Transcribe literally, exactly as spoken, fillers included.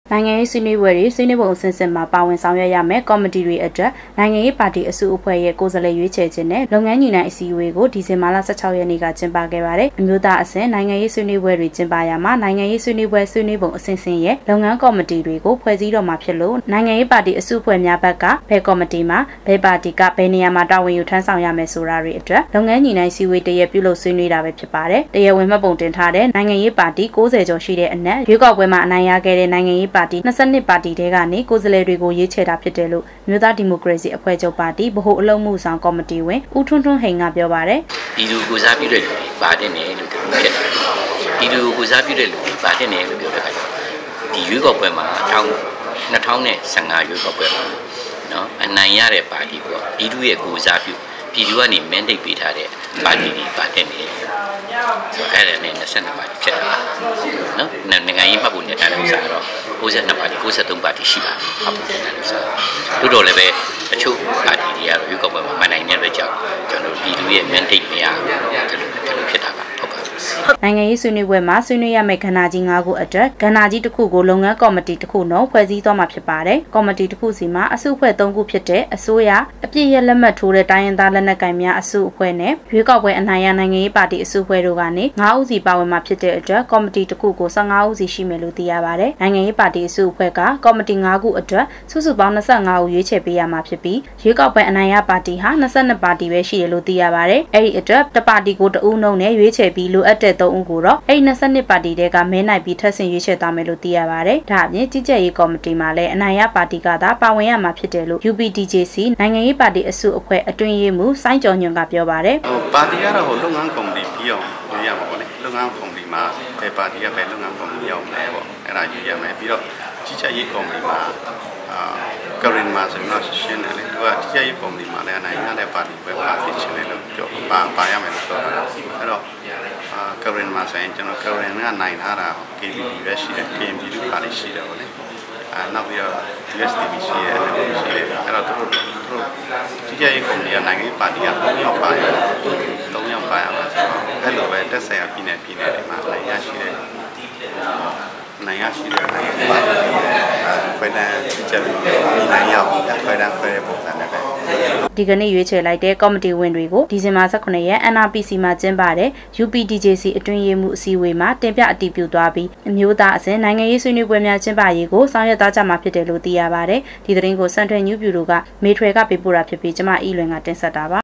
နိုင်ငံရေးဆွေးနွေးပွဲတွေဆွေးနွေးပုံအဆင့်ဆင့်မှာပါဝင်ဆောင်ရွက်ရမယ်ကော်မတီတွေအတွက်နိုင်ငံရေးပါတီအစုအဖွဲ့ရဲ့ကိုယ်စားလှယ်ရွေးချယ်ခြင်းနဲ့လုပ်ငန်းညီနိုင်အစည်းအဝေးကိုဒီဇင်ဘာလ十၆ရက်နေ့ကကျင်းပခဲ့ပါတယ်အမျိုးသားအဆင့်နိုင်ငံရေးဆွေးနွေးပွဲတွေကျင်းပရမှာနိုင်ငံရေးဆွေးနွေးပွဲဆွေးနွေးပုံအဆင့်ဆင့်ရဲ့လုပ်ငန်းကော်မတီတွေကိုဖွဲ့စည်းတော့မှာဖြစ်လို့နိုင်ငံရေးပါတီအစုအဖွဲ့များဘက်ကဘယ်ကော်မတီမှာဘယ်ပါတီကဘယ်နေရာမှာတာဝန်ယူထမ်းဆောင်ရမယ်ဆိုတာတွေအတွက်လုပ်ငန်းညီနိုင်စည်းဝေးတရက်ပြုလုပ်ဆွေးနွေးတာပဲဖြစ်ပါတယ်တရားဝင်မှတ်ပုံတင်ထားတဲ့နိုင်ငံရေးပါတီ၉၀ကျော်ရှိတဲ့အနက်ရွေးကောက်ပွဲမှာအနိုင်ရခဲ့တဲ့နိုင်ငံရေးပါတီ၂၂ပါတီတဲကနေကိုယ်စားလှယ်တွေကိုရွေးချယ်တာဖြစ်တယ်လို့မြို့သားဒီမိုကရေစီအဖွဲ့ချုပ်ပါတီဗဟိုအလုပ်မှုဆောင်ကော်မတီဝင်ဦးထွန်းထွန်းဟိန်ကပြောပါတယ်ပြည်သူကိုစားပြုတဲ့လူတွေပါတယ်နေလို့ပြောဖြစ်တယ်ပြည်သူကိုစားပြုတဲ့လူတွေပါတယ်နေလို့ပြောတဲ့အခါကျဒီရွေးကောက်ပွဲမှာ၂၀၁၅ရွေးကောက်ပွဲမှာနော်အနိုင်ရတဲ့ပါတီပေါ့ပြည်သူရဲ့ကိုစားပြုပြည်သူကနေ mandate ပေးထားတဲ့ပါတီတွေပါတယ်နေဆိုအဲ့ဒါနဲ့၂၂ပါတီဖြစ်တာနော်နိုင်ငံရေးမှတ်ပုံတင်ထားတဲ့ဥစ္စာတော့၉၂ပါတီ၉၃ပါတီရှိပါတယ်မှတ်ပုံတင်ထားတဲ့ဥစ္စာတို့တော့လည်းပဲတချို့ပါတီတွေကတော့ရွေးကောက်ပွဲမှာမနိုင်တဲ့အတွက်ကြောင့်ကျွန်တော်တို့ပြည်သူရဲ့ mandate မရဘူးဒီလိုဖြစ်တာပါဟုတ်ပါနိုင်ငံရေးဆွေးနွေးပွဲမှာဆွေးနွေးရမယ့်ကဏ္ဍကြီး၅ခုအတွက်ကဏ္ဍကြီးတစ်ခုကိုလုပ်ငန်းကော်မတီတစ်ခုနှုတ်ဖွဲ့စည်းသွားမှာဖြစ်ပါတယ်။ကော်မတီတစ်ခုစီမှာအစုအဖွဲ့၃ခုဖြစ်တဲ့အစိုးရအပြည့်ရလက်မှတ်ထိုးတဲ့တိုင်းရင်းသားလက်နက်ကိုင်များအစုအဖွဲ့နဲ့ရွေးကောက်ပွဲအနိုင်ရနိုင်ငံရေးပါတီအစုအဖွဲ့တို့ကနေ၅ဦးစီပါဝင်မှာဖြစ်တဲ့အတွက်ကော်မတီတစ်ခုကို၁၅ဦးစီရှိမယ်လို့သိရပါတယ်။နိုင်ငံရေးပါတီအစုအဖွဲ့ကကော်မတီ၅ခုအတွက်စုစုပေါင်း၂၅ဦးရွေးချယ်ပေးရမှာဖြစ်ပြီးရွေးကောက်ပွဲအနိုင်ရပါတီဟာ၂၂ပါတီပဲရှိတယ်လို့သိရပါတယ်။အဲ့ဒီအတွက်တစ်ပါတီကိုတဦးနှုတ်နဲ့ရွေးချယ်ပြီးလိုအပ်တဲ့၃ဦးကိုတော့အဲ့၂၂ပါတီတွေကမဲနိုင်ပြီးထပ်ဆင့်ရွေးချယ်သွားမယ်လို့သိရပါတယ်။ဒါအပြင်ကြီးကြပ်ရေးကော်မတီမှာလည်းအနိုင်ရပါတီကသာပါဝင်ရမှာဖြစ်တယ်လို့ U P D J C နိုင်ငံရေးပါတီအစုအဖွဲ့အတွင်းရေးမှူးစိုင်းကျော်ညွန့်ကပြောပါတယ်။ဟိုပါတီကတော့ဟိုလုပ်ငန်းကော်မတီပြီးအောင်ရွေးရမှာပေါ့လေ။လုပ်ငန်းကော်မတီမှာဘယ်ပါတီကဘယ်လုပ်ငန်းကော်မတီရောက်လဲပေါ့။အဲ့ဒါရွေးရမယ်ပြီးတော့ကြီးကြပ်ရေးကော်မတီမှာအာကရင်မှာဆိုတော့ရှင်းတယ်လေ။သူကကြီးကြပ်ရေးကော်မတီမှာလည်းအနိုင်ရတဲ့ပါတီပဲပါဖြစ်ချင်တယ်လို့ပြောပါပါရမယ်လို့ပြောတာ။အဲ့တော့အာကရင်မှာဆိုရင်ကျွန်တော်ကရင်ကနိုင်ထားတာ K B B ပဲရှိတယ် K M P တို့ပါလိရှိတယ်ပေါ့လေအာနောက်ပြီးတော့ U S D P ရှိတယ်အဲ့လိုရှိတယ်အဲ့တော့သူတို့သူတို့ကြီးကြပ်ရေးကော်မတီကနိုင်ငံရေးပါတီက၃ယောက်ပါရတယ်၃ယောက်ပါရမှာဆိုတော့အဲ့လိုပဲတက်ဆိုင်ရာပြည်နယ်ပြည်နယ်တွေမှာနိုင်ရရှိတယ်နိုင်ရရှိတယ်နိုင်ရပါတီခွဲတန်းကြီးကြပ်ပြီးနိုင်ရအောင်ခွဲတန်းခွဲတဲ့ပုံစံနဲ့ပဲဒီကနေ့ရွေးချယ်လိုက်တဲ့ကော်မတီဝင်တွေကိုဒီဇင်ဘာ၁၉ရက် N R P C မှာကျင်းပတဲ့ U P D J C အတွင်းရေးမှူးအစည်းအဝေးမှာတင်ပြအတည်ပြုသွားပြီးအမျိုးသားအဆင့်နိုင်ငံရေးဆွေးနွေးပွဲများကျင်းပရေးကိုဆောင်ရွက်သွားကြမှာဖြစ်တယ်လို့သိရပါတယ်။ဒီသတင်းကိုစံထွေညူးပြူတို့ကမေထွယ်ကပေးပို့တာဖြစ်ပြီးကျမအီလွင်ကတင်ဆက်တာပါ